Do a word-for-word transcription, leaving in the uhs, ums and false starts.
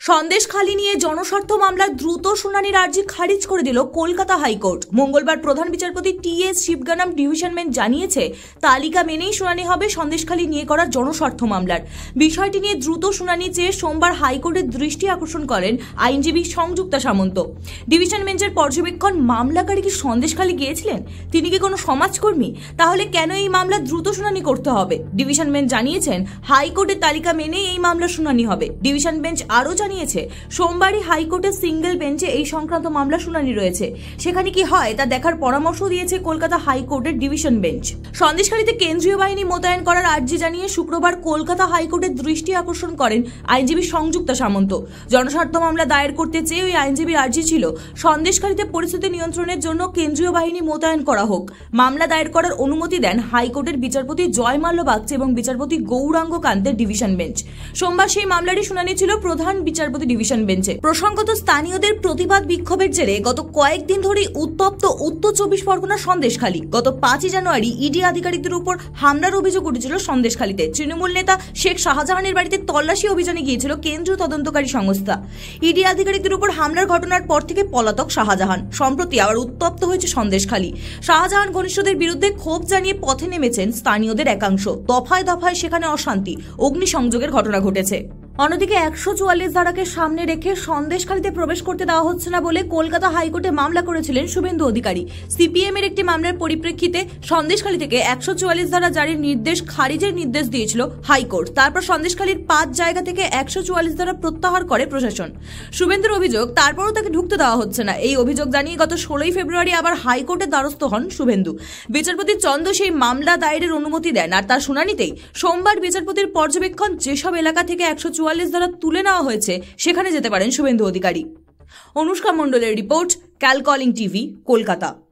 সন্দেশখালি নিয়ে জনস্বার্থ মামলার দ্রুত শুনানির আর্জি খারিজ করে দিল কলকাতা হাইকোর্ট। মঙ্গলবার প্রধান বিচারপতি T S Sivagnanam division bench জানিয়েছে, তালিকা মেনেই শুনানি হবে সন্দেশখালি নিয়ে করা জনস্বার্থ মামলার। বিষয়টি নিয়ে দ্রুত শুনানি চেয়ে সোমবার হাইকোর্টের দৃষ্টি আকর্ষণ করেন আইনজীবী সংযুক্তা সামন্ত। ডিভিশন বেঞ্চের পর্যবেক্ষণ, মামলাকারী কি সন্দেশখালি গিয়েছিলেন? তিনি কি কোনো সমাজকর্মী? তাহলে কেন এই মামলা দ্রুত শুনানি করতে হবে? ডিভিশন বেঞ্চ জানিয়েছেন, হাইকোর্টের তালিকা মেনেই এই মামলার শুনানি হবে। ডিভিশন বেঞ্চ আরও জানিয়েছে, সোমবারই হাইকোর্টের সিঙ্গেল বেঞ্চে এই সংক্রান্ত মামলা শুনানি রয়েছে। সেখানে কি হয় তা দেখার পরামর্শ দিয়েছে কলকাতা হাইকোর্টের ডিভিশন বেঞ্চ। সন্দেশখালিতে কেন্দ্রীয় বাহিনী মোতায়েন করার আর্জি জানিয়ে শুক্রবার কলকাতা হাইকোর্টের দৃষ্টি আকর্ষণ করেন আইনজীবী সংযুক্তা সামন্ত। জনস্বার্থ মামলা দায়ের করতে চেয়ে ওই আইনজীবীর আর্জি ছিল, সন্দেশখালিতে পরিস্থিতি নিয়ন্ত্রণের জন্য কেন্দ্রীয় বাহিনী মোতায়েন করা হোক। মামলা দায়ের করার অনুমতি দেন হাইকোর্টের বিচারপতি জয়মাল্য বাগচি এবং বিচারপতি গৌরাঙ্গ কান্তের ডিভিশন বেঞ্চ। সোমবার সেই মামলারই শুনানি ছিল প্রধান বিচারপতি ডিভিশন বেঞ্চে। প্রসঙ্গত, স্থানীয়দের প্রতিবাদ বিক্ষোভের জেরে গত কয়েকদিন ধরেই উত্তপ্ত উত্তর চব্বিশ পরগনা সন্দেশখালি। গত পাঁচই জানুয়ারি ইডি আধিকারিকদের উপর হামলার অভিযোগ উঠেছিল সন্দেশখালিতে। তৃণমূল নেতা শেখ শাহজাহানের বাড়িতে তল্লাশি অভিযানে গিয়েছিল কেন্দ্রীয় তদন্তকারী সংস্থা। ইডি আধিকারিকদের উপর হামলার ঘটনার পর থেকে পলাতক শাহজাহান। সম্প্রতি আবার উত্তপ্ত হয়েছে সন্দেশখালি। শাহজাহান ঘনিষ্ঠদের বিরুদ্ধে ক্ষোভ জানিয়ে পথে নেমেছেন স্থানীয়দের একাংশ। দফায় দফায় সেখানে অশান্তি, অগ্নিসংযোগের ঘটনা ঘটেছে। অন্যদিকে একশো চুয়াল্লিশ ধারাকে সামনে রেখে সন্দেশখালিতে প্রবেশ করতে দেওয়া হচ্ছে না বলে কলকাতা হাইকোর্টে মামলা করেছিলেন শুভেন্দু অধিকারী। সিপিএম এর একটি মামলার পরিপ্রেক্ষিতে সন্দেশখালি থেকে একশো চুয়াল্লিশ ধারা জারির নির্দেশ খারিজের নির্দেশ দিয়েছিল হাইকোর্ট। তারপর সন্দেশখালির পাঁচ জায়গা থেকে একশো চুয়াল্লিশ ধারা প্রত্যাহার করে প্রশাসন। শুভেন্দুর অভিযোগ, তারপরও তাকে ঢুকতে দেওয়া হচ্ছে না। এই অভিযোগ জানিয়ে গত ষোলোই ফেব্রুয়ারি আবার হাইকোর্টের দ্বারস্থ হন শুভেন্দু। বিচারপতি চন্দ সেই মামলা দায়েরের অনুমতি দেন, আর তার শুনানিতেই সোমবার বিচারপতির পর্যবেক্ষণ, যেসব এলাকা থেকে একশো চুয়াল্লিশ ধারা তুলে নেওয়া হয়েছে সেখানে যেতে পারেন শুভেন্দু অধিকারী। অনুষ্কা মণ্ডলের রিপোর্ট, ক্যালকলিং টিভি, কলকাতা।